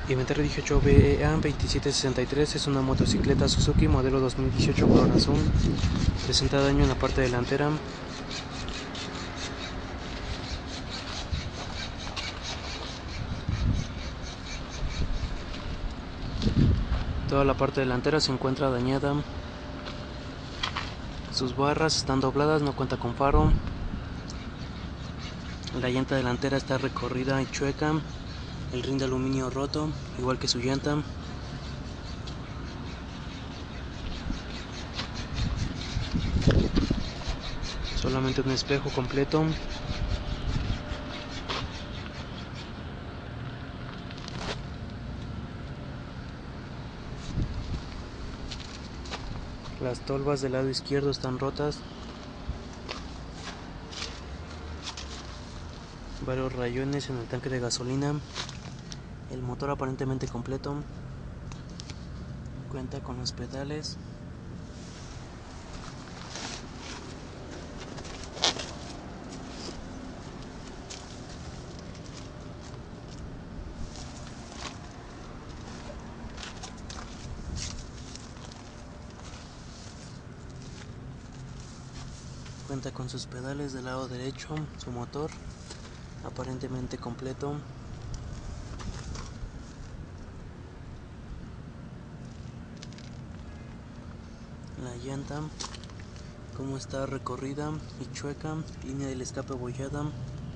Inventario 18 BEA 2763 es una motocicleta Suzuki modelo 2018 color azul. Presenta daño en la parte delantera. Toda la parte delantera se encuentra dañada. Sus barras están dobladas, no cuenta con faro. La llanta delantera está recorrida y chueca. El rin de aluminio roto, igual que su llanta. Solamente un espejo completo. Las tolvas del lado izquierdo están rotas. Varios rayones en el tanque de gasolina. El motor aparentemente completo. Cuenta con los pedales. Cuenta con sus pedales del lado derecho, su motor aparentemente completo. La llanta, como está recorrida y chueca, línea del escape abollada.